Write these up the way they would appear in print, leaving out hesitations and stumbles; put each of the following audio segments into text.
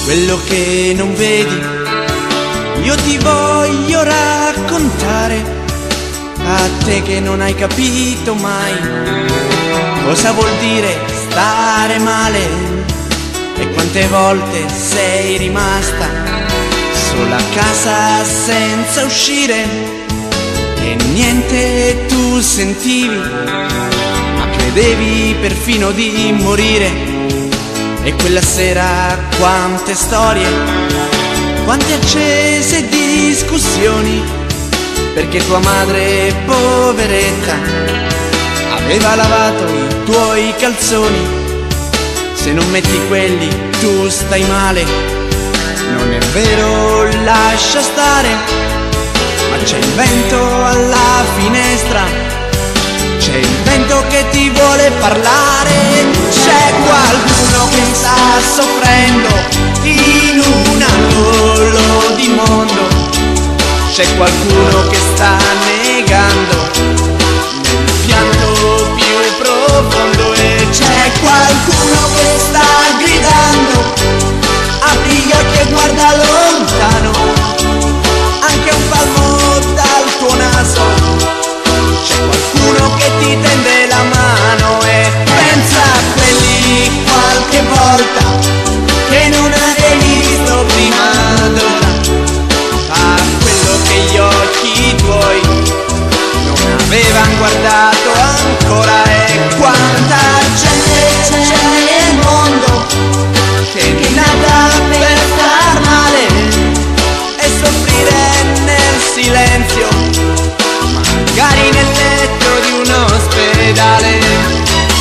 quello che non vedi. Io ti voglio raccontare, a te che non hai capito mai cosa vuol dire stare male, e quante volte sei rimasta sola a casa senza uscire e niente tu sentivi, ma credevi perfino di morire. E quella sera quante storie, quante accese discussioni, perché tua madre, poveretta, aveva lavato i tuoi calzoni. Se non metti quelli tu stai male, non è vero, lascia stare. Ma c'è il vento alla finestra, c'è il vento che ti vuole parlare. C'è qualcuno che sta soffrendo in un angolo di mondo, c'è qualcuno che sta negando nel pianto più profondo, e c'è qualcuno che sta gridando: apri gli occhi e guarda lontano, anche un palmo dal tuo naso. C'è qualcuno che ti tende la mano e pensa a quelli qualche volta che non avevi visto prima d'ora, a quello che gli occhi tuoi non avevano guardato ancora. E quanta gente c'è nel mondo che è nata per star male e soffrire nel silenzio, magari nel letto di un ospedale.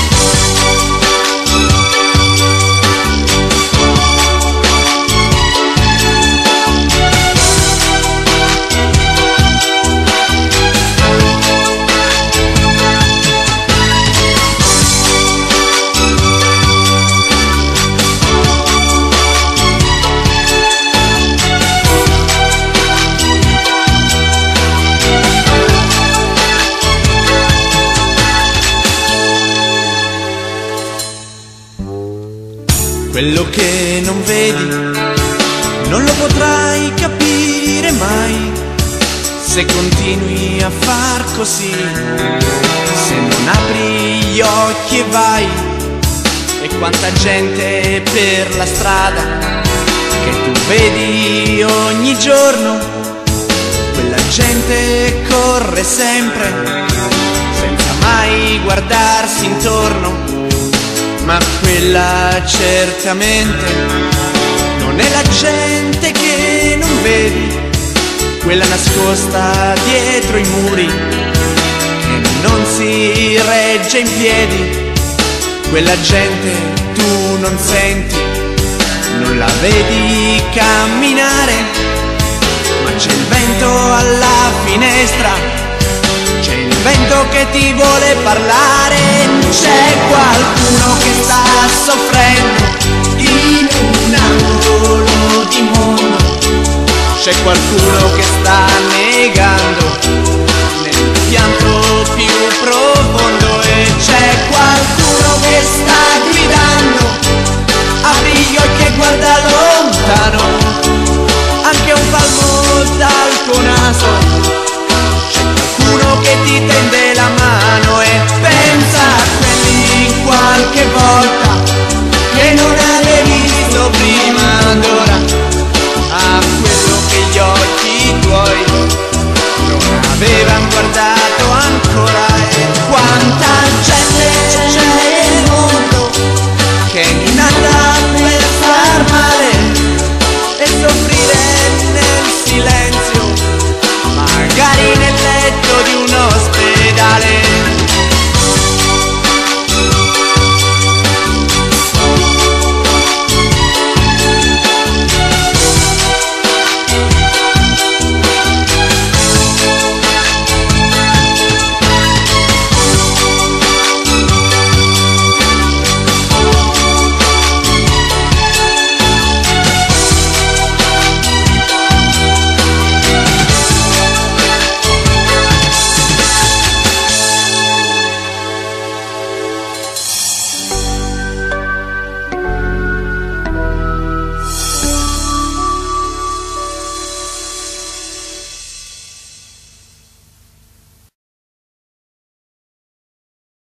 Quello che non vedi non lo potrai capire mai se continui a far così, se non apri gli occhi e vai. E quanta gente per la strada che tu vedi ogni giorno, quella gente corre sempre senza mai guardarsi intorno. Ma quella certamente non è la gente che non vedi, quella nascosta dietro i muri che non si regge in piedi. Quella gente tu non senti, non la vedi camminare, ma c'è il vento alla finestra, c'è il vento che ti vuole parlare. C'è qualcuno che sta soffrendo in un angolo di mondo, c'è qualcuno che sta negando nel pianto più profondo, e c'è qualcuno che sta gridando: apri gli occhi e guarda lontano, anche un palmo dal tuo naso. Uno che ti tende la mano e pensa a quelli qualche volta che non avevi visto prima d'ora, a quello che gli occhi tuoi non avevano guardato ancora. E quanta gente c'è nel mondo che è nata per star male e soffrire nel silenzio, magari nel letto di un ospedale.